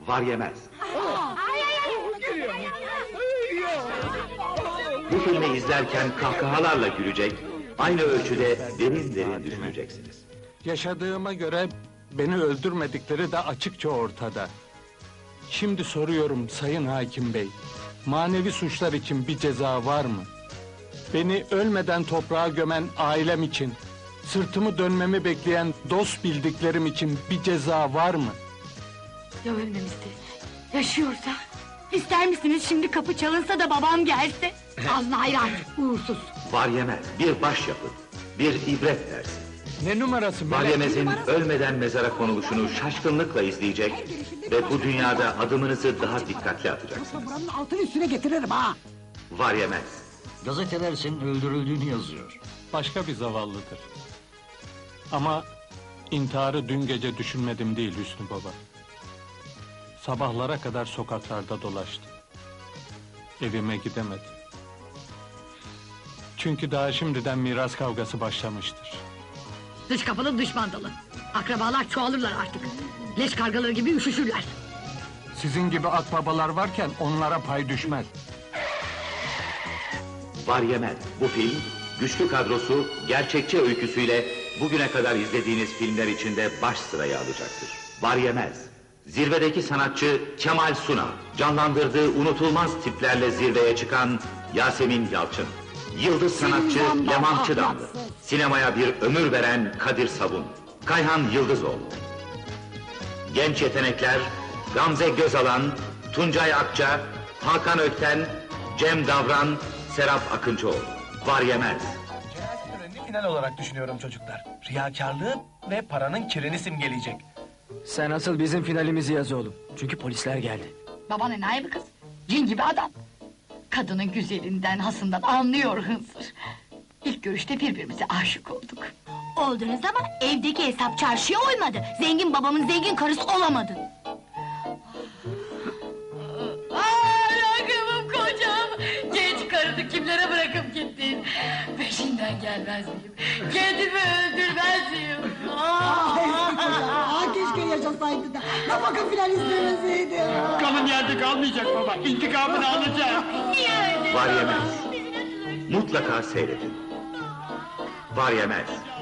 Var yemez. Bu filmi izlerken kahkahalarla gülecek, aynı ölçüde derin derin düşüneceksiniz. Yaşadığıma göre beni öldürmedikleri de açıkça ortada. Şimdi soruyorum Sayın Hakim Bey, manevi suçlar için bir ceza var mı? Beni ölmeden toprağa gömen ailem için, sırtımı dönmemi bekleyen dost bildiklerim için bir ceza var mı? Ya ölmemişti, yaşıyorsa? İster misiniz şimdi kapı çalınsa da babam gelse? Ağzına hayran, uğursuz! Var yemez, bir başyapıt, bir ibret dersi. Ne numarası Var Melek? yemez'in ölmeden mezara konuluşunu şaşkınlıkla izleyecek ve bu dünyada adımınızı daha dikkatli atacaksınız. Buranın altını üstüne getiririm ha! Var yemez. Gazeteler senin öldürüldüğünü yazıyor. Başka bir zavallıdır. Ama intiharı dün gece düşünmedim değil Hüsnü Baba. Sabahlara kadar sokaklarda dolaştım. Evime gidemedim. Çünkü daha şimdiden miras kavgası başlamıştır. Dış kapılı dış mandalı! Akrabalar çoğalırlar artık! Leş kargaları gibi üşüşürler! Sizin gibi akbabalar varken onlara pay düşmez. Var yemez. Bu film, güçlü kadrosu, gerçekçi öyküsüyle bugüne kadar izlediğiniz filmler içinde baş sırayı alacaktır. Var yemez. Zirvedeki sanatçı Kemal Sunal, canlandırdığı unutulmaz tiplerle zirveye çıkan Yasemin Yalçın, yıldız sanatçı Leman Çıdamlı, sinemaya bir ömür veren Kadir Sabun, Kayhan Yıldızoğlu. Genç yetenekler Gamze Gözalan, Tuncay Akça, Hakan Ökten, Cem Davran, Serap Akıncıoğlu. Var yemez. Cenaze törenini final olarak düşünüyorum çocuklar. Riyakarlığı ve paranın kirini simgeleyecek. Sen asıl bizim finalimizi yaz oğlum. Çünkü polisler geldi. Baban enayi bir kız, cin gibi adam! Kadının güzelinden, hasından anlıyor hınzır! İlk görüşte birbirimize aşık olduk. Oldunuz ama evdeki hesap çarşıya uymadı. Zengin babamın zengin karısı olamadın. Rakımım kocam! Genç karını kimlere bırakıp gittin? Peşinden gelmez miyim? Kendimi öldürmez miyim? Keşke yaşasaydı da nafaka filan istemeseydi! Kanın yerde kalmayacak baba, intikamını alacak. Var yemez. Mutlaka seyredin. Var yemez.